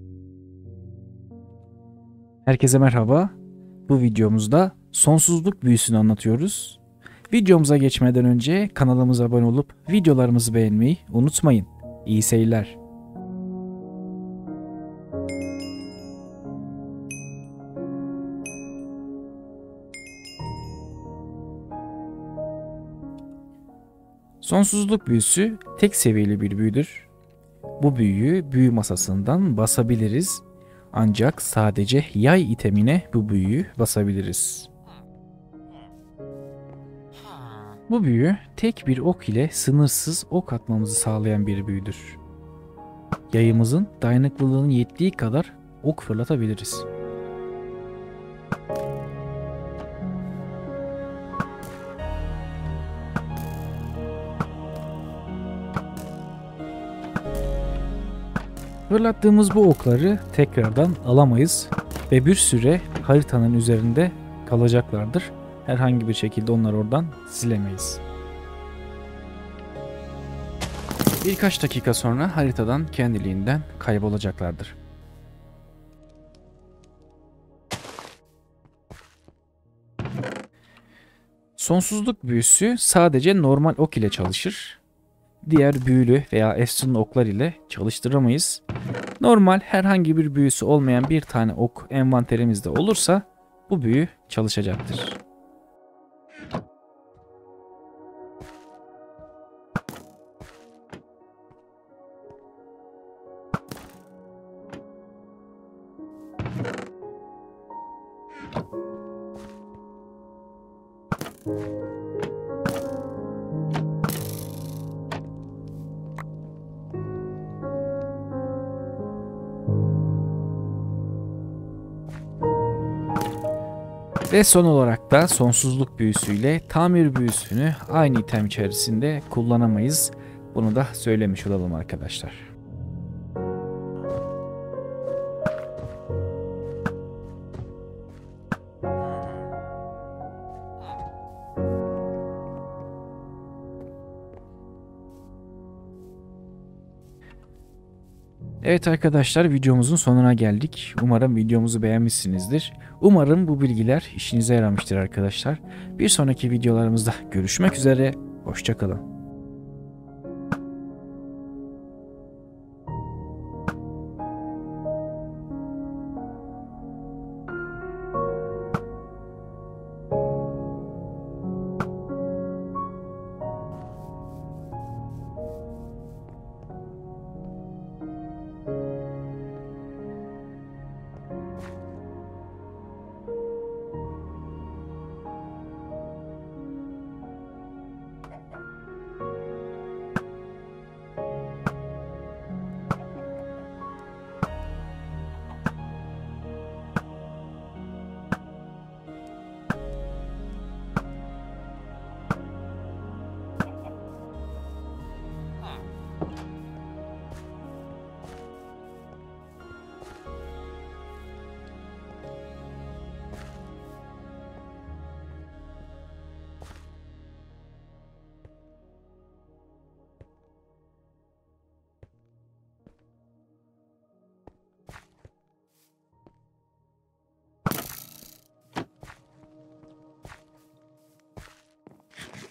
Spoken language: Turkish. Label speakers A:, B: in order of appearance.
A: Herkese merhaba. Bu videomuzda sonsuzluk büyüsünü anlatıyoruz. Videomuza geçmeden önce kanalımıza abone olup videolarımızı beğenmeyi unutmayın. İyi seyirler. Sonsuzluk büyüsü tek seviyeli bir büyüdür. Bu büyüyü büyü masasından basabiliriz. Ancak sadece yay itemine bu büyüyü basabiliriz. Bu büyü tek bir ok ile sınırsız ok atmamızı sağlayan bir büyüdür. Yayımızın dayanıklılığının yettiği kadar ok fırlatabiliriz. Fırlattığımız bu okları tekrardan alamayız ve bir süre haritanın üzerinde kalacaklardır. Herhangi bir şekilde onları oradan silemeyiz. Birkaç dakika sonra haritadan kendiliğinden kaybolacaklardır. Sonsuzluk büyüsü sadece normal ok ile çalışır. Diğer büyülü veya efsunlu oklar ile çalıştıramayız. Normal herhangi bir büyüsü olmayan bir tane ok envanterimizde olursa bu büyü çalışacaktır. Ve son olarak da sonsuzluk büyüsüyle tamir büyüsünü aynı item içerisinde kullanamayız. Bunu da söylemiş olalım arkadaşlar. Evet arkadaşlar, videomuzun sonuna geldik. Umarım videomuzu beğenmişsinizdir. Umarım bu bilgiler işinize yaramıştır arkadaşlar. Bir sonraki videolarımızda görüşmek üzere. Hoşça kalın.